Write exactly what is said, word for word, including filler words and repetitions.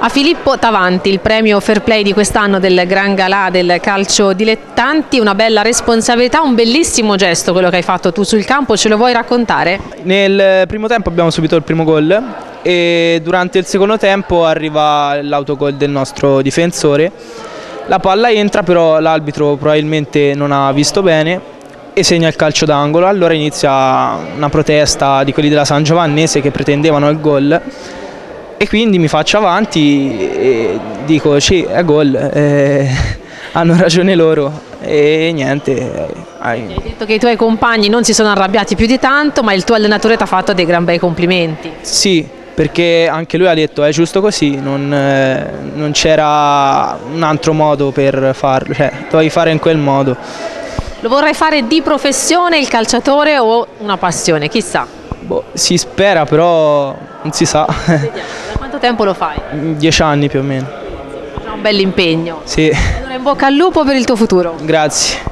A Filippo Tavanti, il premio Fair Play di quest'anno del Gran Galà del calcio dilettanti, una bella responsabilità, un bellissimo gesto quello che hai fatto tu sul campo, ce lo vuoi raccontare? Nel primo tempo abbiamo subito il primo gol e durante il secondo tempo arriva l'autogol del nostro difensore, la palla entra però l'arbitro probabilmente non ha visto bene e segna il calcio d'angolo, allora inizia una protesta di quelli della San Giovannese che pretendevano il gol. E quindi mi faccio avanti e dico sì, è gol, eh, hanno ragione loro e niente. Eh, hai detto che i tuoi compagni non si sono arrabbiati più di tanto, ma il tuo allenatore ti ha fatto dei gran bei complimenti. Sì, perché anche lui ha detto è giusto così, non, eh, non c'era un altro modo per farlo, cioè dovevi fare in quel modo. Lo vorrai fare di professione il calciatore o una passione, chissà? Boh, si spera, però non si sa. Vediamo. Da quanto tempo lo fai? Dieci anni più o meno. È un bell'impegno. Sì. Allora in bocca al lupo per il tuo futuro. Grazie.